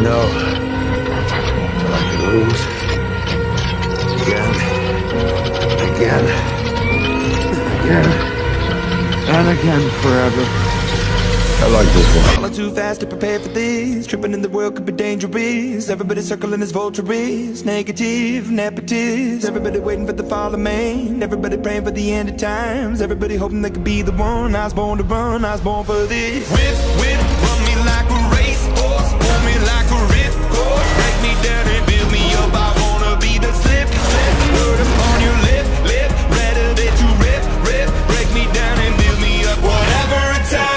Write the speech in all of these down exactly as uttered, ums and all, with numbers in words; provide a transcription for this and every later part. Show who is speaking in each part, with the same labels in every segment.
Speaker 1: know that I could lose again, again, again, and again forever. I like this one.
Speaker 2: Falling too fast to prepare for this. Tripping in the world could be dangerous. Everybody circling as vultures. Negative, nepotist. Everybody waiting for the fall of man. Everybody praying for the end of times. Everybody hoping they could be the one. I was born to run, I was born for this. Whip, whip, run me like a racehorse. Pull me like a ripcord. Break me down and build me up. I wanna be the slip, slip. Word upon your lip, lip. Rather that you rip, rip. Break me down and build me up. Whatever it takes.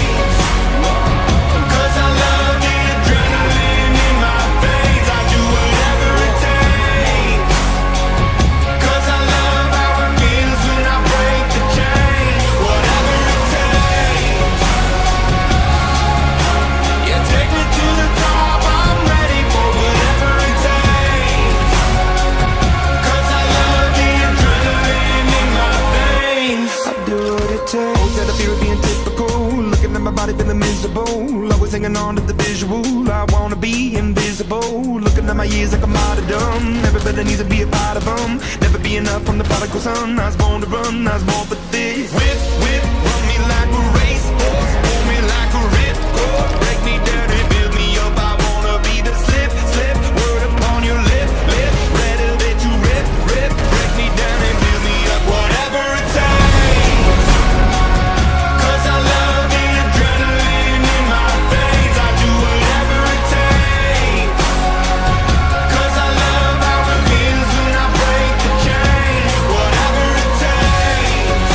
Speaker 2: Feeling miserable, always hanging on to the visual. I wanna be invisible, looking at my years like a martyrdom. Everybody needs to be a part of them. Never be enough from the prodigal son. I was born to run, I was born for this. Whip, whip, run me like a racehorse. Pull me like a ripcord. Break me down and build me up. I wanna be the slip, slip. Word upon your lip, lip. Rather that you rip, rip. Break me down and build me up. Whatever it takes. Cause I love the adrenaline in my veins. I do whatever it takes. Cause I love how it feels when I break the chain. Whatever it takes.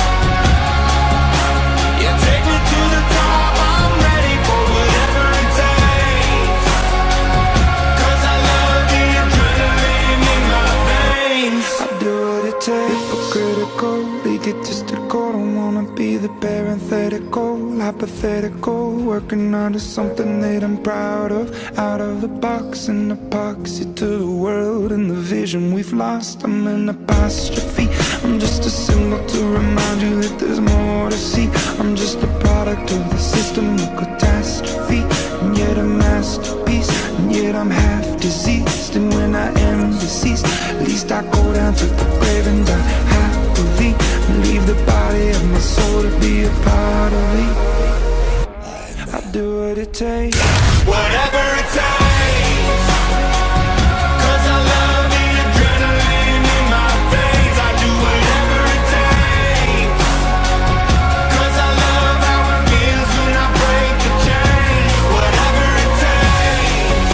Speaker 2: Yeah, take me to the top. I'm ready for whatever it takes. Cause I love the adrenaline in my veins. I do what it takes. Hypocritical, egotistical. Don't wanna be the parenthetical, hypothetical. Working on to something that I'm proud of. Out of the box, an epoxy to the world and the vision we've lost. I'm an apostrophe. I'm just a symbol to remind you that there's more to see. I'm just a product of the system of catastrophe, and yet a masterpiece, and yet I'm half diseased. And when I am deceased, at least I go down to the grave and die happily, and leave the body of my soul to be a part of me. I do what it takes. Whatever it takes. Cause I love the adrenaline in my veins. I do whatever it takes. Cause I love how it feels when I break the chain. Whatever it takes.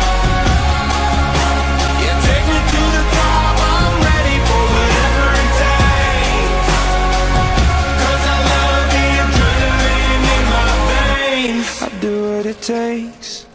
Speaker 2: Yeah, take me to the top. I'm ready for whatever it takes. Cause I love the adrenaline in my veins. I do what it takes.